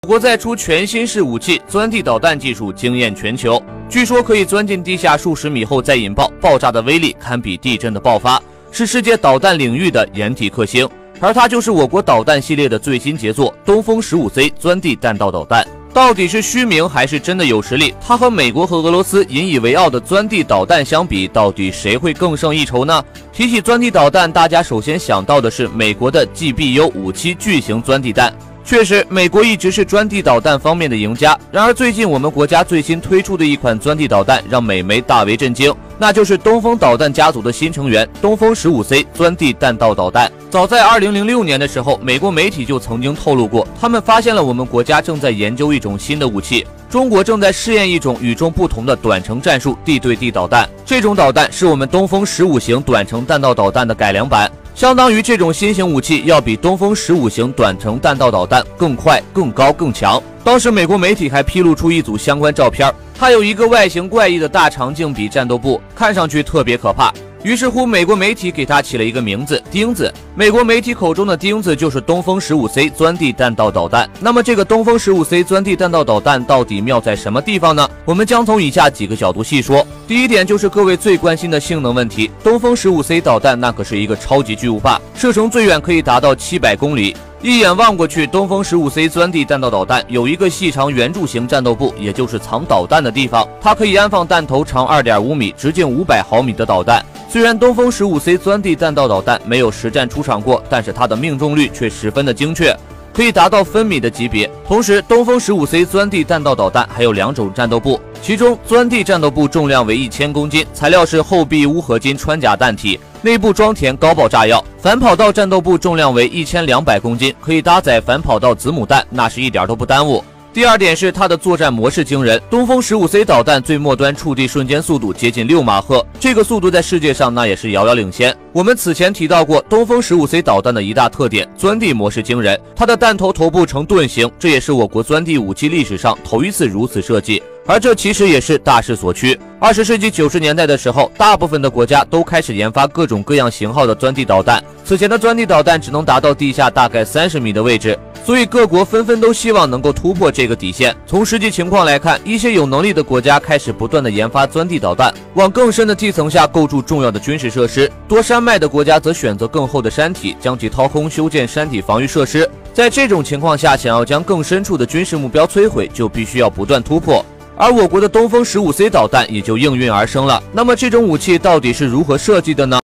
国在出全新式武器，钻地导弹技术惊艳全球。据说可以钻进地下数十米后再引爆，爆炸的威力堪比地震的爆发，是世界导弹领域的掩体克星。而它就是我国导弹系列的最新杰作——东风 15C 钻地弹道导弹。到底是虚名还是真的有实力？它和美国和俄罗斯引以为傲的钻地导弹相比，到底谁会更胜一筹呢？提起钻地导弹，大家首先想到的是美国的 GBU-57巨型钻地弹。确实，美国一直是钻地导弹方面的赢家。然而，最近我们国家最新推出的一款钻地导弹让美媒大为震惊，那就是东风导弹家族的新成员东风 15C 钻地弹道导弹。早在2006年的时候，美国媒体就曾经透露过，他们发现了我们国家正在研究一种新的武器，中国正在试验一种与众不同的短程战术地对地导弹。这种导弹是我们东风15型短程弹道导弹的改良版。相当于这种新型武器要比东风15型短程弹道导弹更快、更高、更强。当时美国媒体还披露出一组相关照片，它有一个外形怪异的大长径比战斗部，看上去特别可怕。于是乎，美国媒体给它起了一个名字——钉子。美国媒体口中的钉子就是东风 15C 钻地弹道导弹。那么，这个东风 15C 钻地弹道导弹到底妙在什么地方呢？我们将从以下几个角度细说。第一点就是各位最关心的性能问题。东风 15C 导弹那可是一个超级巨无霸，射程最远可以达到700公里。一眼望过去，东风 15C 钻地弹道导弹有一个细长圆柱形战斗部，也就是藏导弹的地方，它可以安放弹头长 2.5 米、直径500毫米的导弹。虽然东风 15C 钻地弹道导弹没有实战出场过，但是它的命中率却十分的精确，可以达到分米的级别。同时，东风 15C 钻地弹道导弹还有2种战斗部，其中钻地战斗部重量为1000公斤，材料是厚壁钨合金穿甲弹体，内部装填高爆炸药。反跑道战斗部重量为1200公斤，可以搭载反跑道子母弹，那是一点都不耽误。第二点是它的作战模式惊人，东风 15C 导弹最末端触地瞬间速度接近6马赫，这个速度在世界上那也是遥遥领先。我们此前提到过，东风 15C 导弹的一大特点，钻地模式惊人，它的弹头头部呈盾形，这也是我国钻地武器历史上头一次如此设计。而这其实也是大势所趋。20世纪90年代的时候，大部分的国家都开始研发各种各样型号的钻地导弹。此前的钻地导弹只能达到地下大概30米的位置，所以各国纷纷都希望能够突破这个底线。从实际情况来看，一些有能力的国家开始不断的研发钻地导弹，往更深的地层下构筑重要的军事设施；多山脉的国家则选择更厚的山体，将其掏空，修建山体防御设施。在这种情况下，想要将更深处的军事目标摧毁，就必须要不断突破。而我国的东风 15C 导弹也就应运而生了。那么这种武器到底是如何设计的呢？